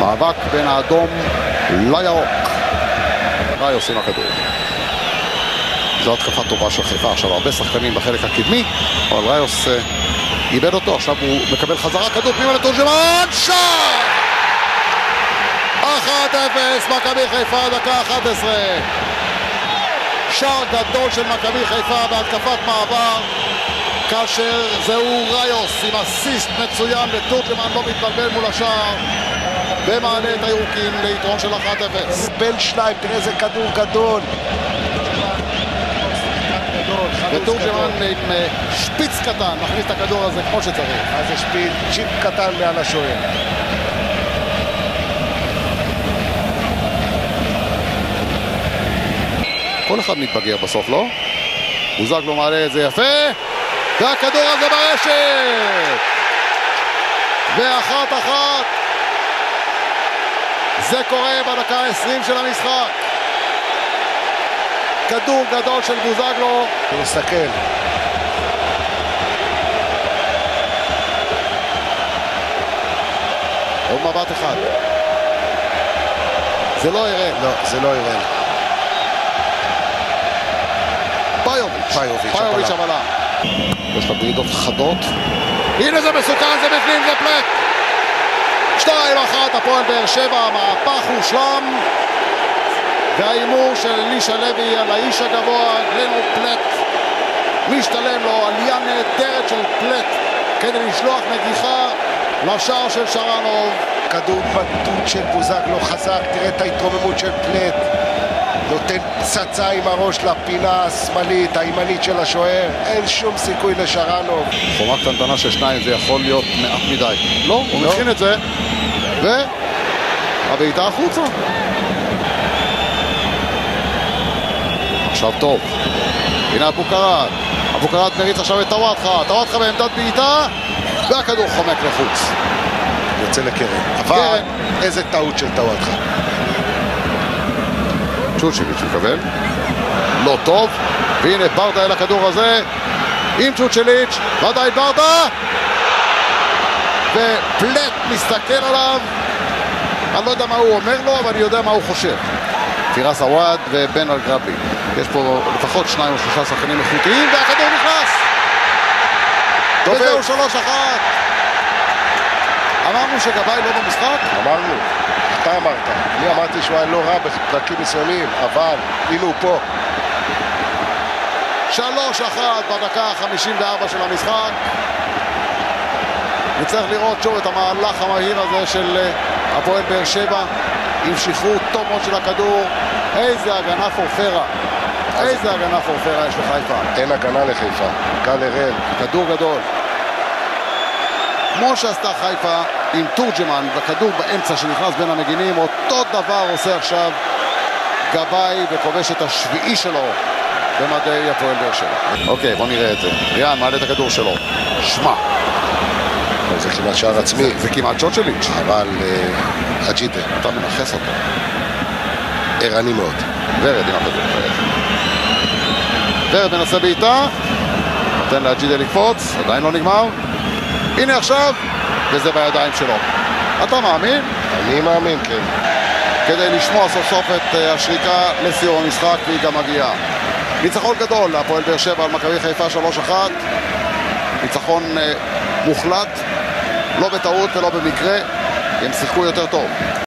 מאבק בין האדום לירוק. ראיוס עם הכדור. זו התקפה טובה של חיפה. עכשיו הרבה שחקנים בחלק הקדמי, אבל ראיוס איבד אותו. עכשיו הוא מקבל חזרה, כדור פנימה לתורג'מן, שער! 1-0 מכבי חיפה, דקה 11. שער גדול של מכבי חיפה בהתקפת מעבר, כאשר זהו ראיוס עם אסיסט מצוין לתורג'מן, לא מתבלבל מול השער, ומעלה את הירוקים ליתרון של 1-0. בין שניים, תראה איזה כדור גדול. ותורג'מן עם שפיץ קטן מכניס את הכדור הזה כמו שצריך. אז זה שפיץ, צ'יפ קטן מעל השוער. כל אחד מתבגר בסוף, לא? בוזגלו מעלה את זה יפה, והכדור הזה ברשת! ו1-1. זה קורה בדקה 20 של המשחק. כדור גדול של בוזגלו. נסתכל. עוד מבט אחד. זה לא ירד. לא, זה לא ירד. פאיוביץ' הבלם. יש לה בעידות חדות. הנה זה מסוכן, זה בפנים, זה פלט. 2-1 הפועל באר שבע, המהפך הושלם. והאימור של אלישע לוי על האיש הגבוה, גלנו פלט. משתלם לו עלייה נהדרת של פלט כדי לשלוח נגיחה לשער של שרנוב. כדור בטוט של בוזגלו חזק, תראה את ההתרוממות של פלט. נותן פצצה עם הראש לפינה השמאלית, הימנית של השוער. אין שום סיכוי לשרנוב. חומה קטנטנה של 2 זה יכול להיות מעט מדי. לא, הוא מכין את זה. והבעיטה החוצה. עכשיו טוב. הנה אבוקרט מריץ עכשיו את טוואטחה בעמדת בעיטה, והכדור חומק לחוץ. יוצא לקרן. אבל איזה טעות של טוואטחה. צ'וצ'יביץ' מקבל. לא טוב. והנה ברדה אל הכדור הזה. עם צ'וצ'יליץ'. ודאי ברדה. ופלט מסתכל עליו. אני לא יודע מה הוא אומר לו, אבל אני יודע מה הוא חושב. פירס עוואד ובן אל-גרבלי. יש פה לפחות 2 או 3 שחקנים איכותיים, והכדור נכנס! וזהו 3-1. אמרנו שגבאי לא במשחק? אמרנו. אתה אמרת. אני אמרתי שהוא היה לא רע בפרקים מסוימים, אבל הנה הוא פה. 3-1 בדקה ה-54 של המשחק. נצטרך לראות שוב את המהלך המהיר הזה של הפועל באר שבע, עם שחרור טוב מאוד של הכדור. איזה הגנה פורפרה. איזה הגנה פורפרה יש לחיפה. אין הגנה לחיפה. גל הראל. כדור גדול. כמו שעשתה חיפה עם תורג'מן וכדור באמצע שנכנס בין המגינים, אותו דבר עושה עכשיו גבאי וכובש את השביעי שלו במדי הפועל באר שבע. אוקיי, בוא נראה את זה. ריאן מעלה את הכדור שלו. שמע. זה כמעט שער עצמי. זה כמעט צ'וצ'יליץ'. אבל אג'ידה. אתה מנחס אותו. ערני מאוד. ורד עם הכדור. ורד מנסה בעיטה. נותן לאג'ידה לקפוץ. עדיין לא נגמר. הנה עכשיו. וזה בידיים שלו. אתה מאמין? אני מאמין, כן. כדי לשמוע סוף סוף את השריקה לסיום המשחק, והיא גם מגיעה. ניצחון גדול להפועל באר שבע על מכבי חיפה 3-1. ניצחון מוחלט. לא בטעות ולא במקרה. הם שיחקו יותר טוב.